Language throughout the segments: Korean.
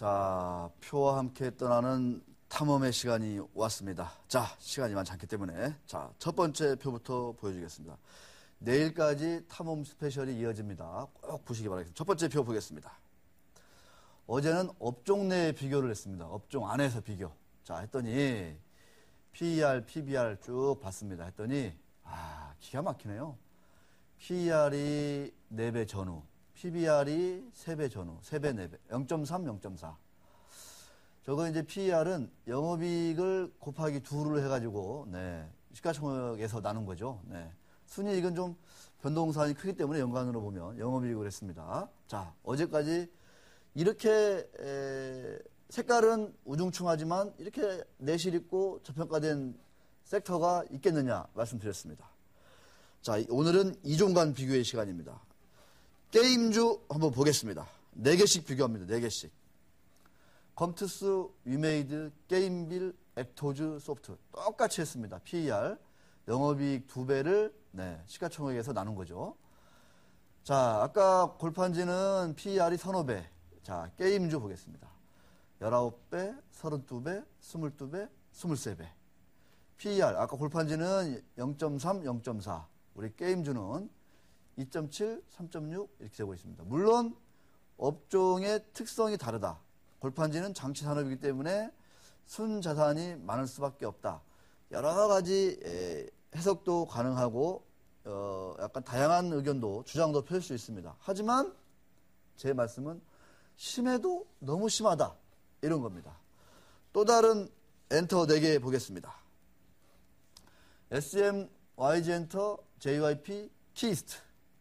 자, 표와 함께 떠나는 탐험의 시간이 왔습니다. 자, 시간이 많지 않기 때문에 자, 첫 번째 표부터 보여주겠습니다. 내일까지 탐험 스페셜이 이어집니다. 꼭 보시기 바라겠습니다. 첫 번째 표 보겠습니다. 어제는 업종 내 비교를 했습니다. 업종 안에서 비교. 자, 했더니 PER, PBR 쭉 봤습니다. 했더니 기가 막히네요. PER이 4배 전후, PBR이 3배 전후, 3배, 4배, 0.3, 0.4. 저거 이제 PER은 영업이익을 곱하기 2를 해가지고, 시가총액에서 나눈 거죠. 순이익은 좀 변동사항이 크기 때문에 연간으로 보면 영업이익을 했습니다. 자, 어제까지 이렇게, 색깔은 우중충하지만 이렇게 내실 있고 저평가된 섹터가 있겠느냐 말씀드렸습니다. 자, 오늘은 이종간 비교의 시간입니다. 게임주 한번 보겠습니다. 4개씩 비교합니다. 4개씩. 검투스, 위메이드, 게임빌, 액토즈, 소프트 똑같이 했습니다. PER, 영업이익 2배를 시가총액에서 나눈 거죠. 자, 아까 골판지는 PER이 1,5배. 자, 게임주 보겠습니다. 19배, 32배, 22배, 23배. PER, 아까 골판지는 0.3, 0.4. 우리 게임주는 2.7, 3.6 이렇게 되고 있습니다. 물론 업종의 특성이 다르다. 골판지는 장치 산업이기 때문에 순자산이 많을 수밖에 없다. 여러 가지 해석도 가능하고 약간 다양한 의견도 주장도 펼 수 있습니다. 하지만 제 말씀은 심해도 너무 심하다. 이런 겁니다. 또 다른 엔터 4개 보겠습니다. SM, YG엔터, JYP, 키스트.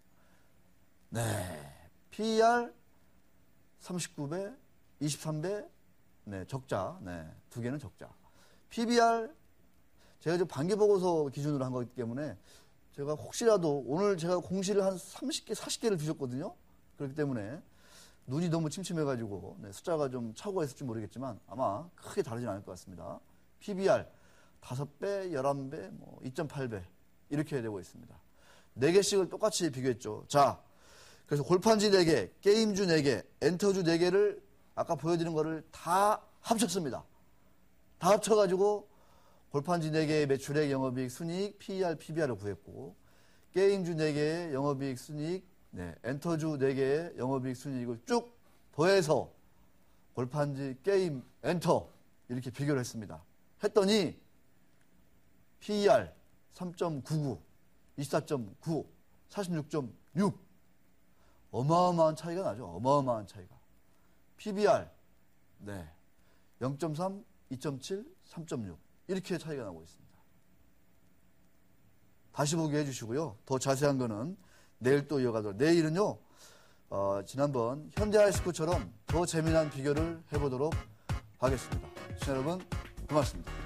PER 39배, 23배, 적자. 2개는 적자. PBR, 제가 좀 반기보고서 기준으로 한 거기 때문에 제가 혹시라도 오늘 제가 공시를 한 30개, 40개를 뒤졌거든요. 그렇기 때문에 눈이 너무 침침해가지고 숫자가 좀 차고가 있을지 모르겠지만 아마 크게 다르진 않을 것 같습니다. PBR 5배, 11배, 2.8배 이렇게 되고 있습니다. 4개씩을 똑같이 비교했죠. 자, 그래서 골판지 4개, 게임주 4개, 엔터주 4개를 아까 보여드린 거를 다 합쳤습니다. 다 합쳐가지고 골판지 4개의 매출액, 영업이익, 순이익, PER, PBR을 구했고 게임주 4개의 영업이익, 순이익, 엔터주 4개의 영업이익, 순이익을 쭉 더해서 골판지, 게임, 엔터 이렇게 비교를 했습니다. 했더니 PER 3.99, 24.9, 46.6 어마어마한 차이가 나죠. 어마어마한 차이가. PBR 0.3, 2.7, 3.6 이렇게 차이가 나고 있습니다. 다시 보기 해주시고요. 더 자세한 거는 내일 또 이어가도록. 내일은요. 지난번 현대하이스쿨처럼 더 재미난 비교를 해보도록 하겠습니다. 시청자 여러분 고맙습니다.